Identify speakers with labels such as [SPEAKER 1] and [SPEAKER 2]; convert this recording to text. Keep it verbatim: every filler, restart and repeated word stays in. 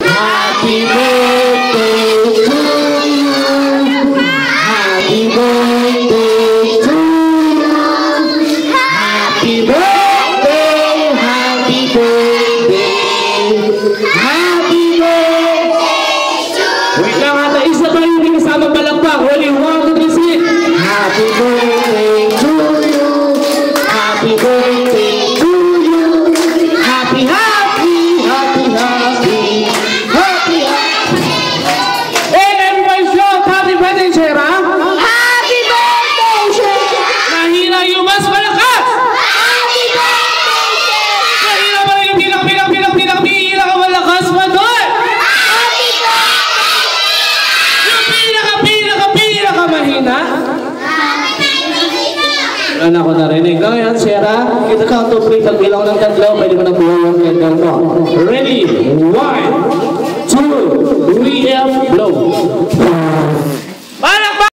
[SPEAKER 1] Happy birthday to you. Happy birthday to you. Happy birthday, happy birthday. Happy birthday to you. Wait lang ata, isa pa yung hindi kasama palakpak. Wali, one, two, three, six. Happy birthday to you. Happy birthday to you. Happy, happy, happy, happy. Happy, happy. And everybody shout, happy birthday, Sheera.
[SPEAKER 2] Happy birthday, Sheera!
[SPEAKER 1] Nahina yung mas malakas.
[SPEAKER 2] Happy birthday, Sheera!
[SPEAKER 1] Nahina ba yung pinaka, pinaka, pinaka, pinaka, pinaka malakas pa doon?
[SPEAKER 2] Happy birthday!
[SPEAKER 1] Yung pinaka, pinaka, pinaka mahina? Wala na ako narinig. Ngayon, Sheera, kita count to three. Pag bilang ng tatlo, pwede mo na buhay yung candle mo. Ready? One, two, three, and blow.